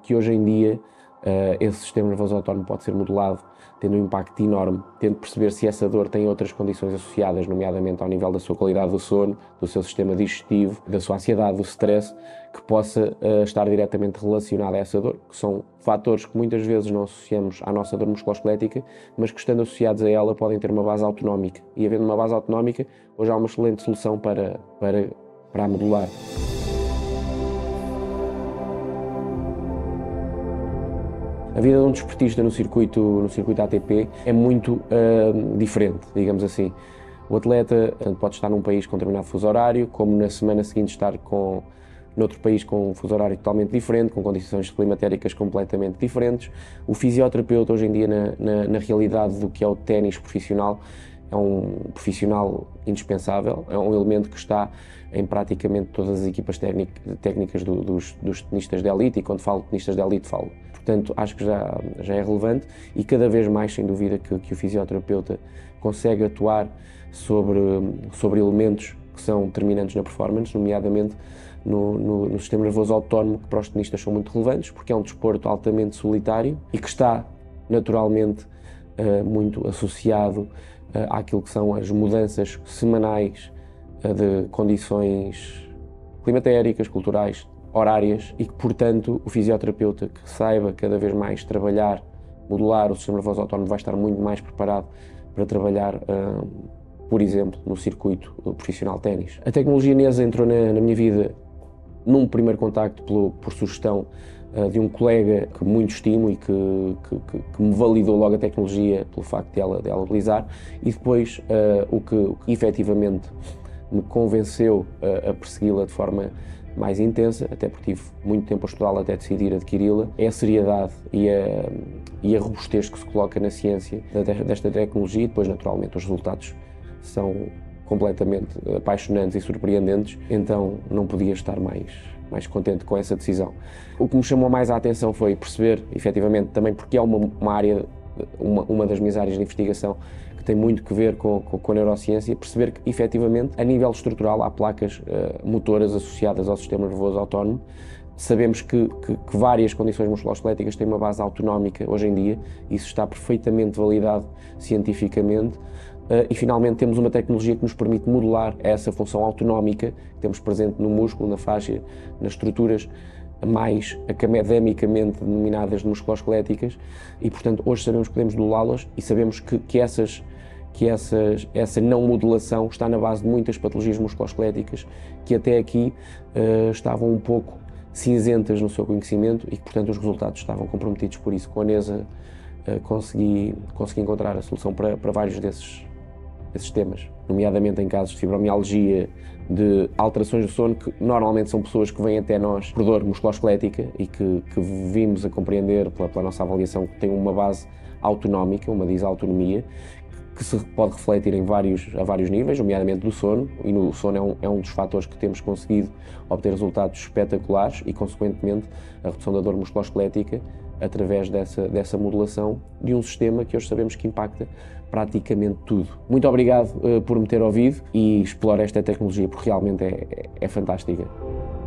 que hoje em dia esse sistema nervoso autónomo pode ser modelado, tendo um impacto enorme, tendo de perceber se essa dor tem outras condições associadas, nomeadamente ao nível da sua qualidade do sono, do seu sistema digestivo, da sua ansiedade, do stress, que possa estar diretamente relacionada a essa dor, que são fatores que muitas vezes não associamos à nossa dor musculoesquelética, mas que estando associados a ela podem ter uma base autonómica. E havendo uma base autonómica, hoje há uma excelente solução para a modular. A vida de um desportista no circuito ATP é muito diferente, digamos assim. O atleta pode estar num país com determinado fuso horário, como na semana seguinte estar noutro país com um fuso horário totalmente diferente, com condições climatéricas completamente diferentes. O fisioterapeuta, hoje em dia, na realidade do que é o ténis profissional, é um profissional indispensável, é um elemento que está em praticamente todas as equipas técnicas dos tenistas de elite, e quando falo de tenistas de elite falo. Portanto, acho que já é relevante e cada vez mais, sem dúvida, que o fisioterapeuta consegue atuar sobre elementos que são determinantes na performance, nomeadamente no sistema nervoso autónomo, que para os tenistas são muito relevantes, porque é um desporto altamente solitário e que está naturalmente muito associado àquilo que são as mudanças semanais de condições climatéricas, culturais, horárias, e que, portanto, o fisioterapeuta que saiba cada vez mais trabalhar, modular o sistema nervoso autónomo, vai estar muito mais preparado para trabalhar, por exemplo, no circuito profissional de ténis. A tecnologia NESA entrou na minha vida num primeiro contacto por sugestão de um colega que muito estimo e que me validou logo a tecnologia pelo facto de ela utilizar, e depois o que efetivamente me convenceu a persegui-la de forma mais intensa, até porque tive muito tempo a estudá-la até decidir adquiri-la, é a seriedade e a robustez que se coloca na ciência desta tecnologia, e depois naturalmente os resultados são completamente apaixonantes e surpreendentes, então não podia estar mais contente com essa decisão. O que me chamou mais a atenção foi perceber, efetivamente, também porque é uma área, uma das minhas áreas de investigação, que tem muito que ver com a neurociência, perceber que, efetivamente, a nível estrutural, há placas motoras associadas ao sistema nervoso autónomo. Sabemos que várias condições musculoesqueléticas têm uma base autonómica hoje em dia, isso está perfeitamente validado cientificamente, e finalmente temos uma tecnologia que nos permite modular essa função autonómica que temos presente no músculo, na faixa, nas estruturas mais academicamente denominadas de musculoesqueléticas, e portanto hoje sabemos que podemos modulá-las e sabemos que essa não modulação está na base de muitas patologias musculoesqueléticas que até aqui estavam um pouco cinzentas no seu conhecimento e que portanto os resultados estavam comprometidos. Por isso, com a NESA consegui encontrar a solução para vários desses temas, nomeadamente em casos de fibromialgia, de alterações do sono, que normalmente são pessoas que vêm até nós por dor musculoesquelética e que vimos a compreender pela nossa avaliação que têm uma base autonómica, uma disautonomia, que se pode refletir a vários níveis, nomeadamente do sono, e no sono é um dos fatores que temos conseguido obter resultados espetaculares e, consequentemente, a redução da dor musculoesquelética através dessa modulação de um sistema que hoje sabemos que impacta praticamente tudo. Muito obrigado por me ter ouvido e explore esta tecnologia, porque realmente é fantástica.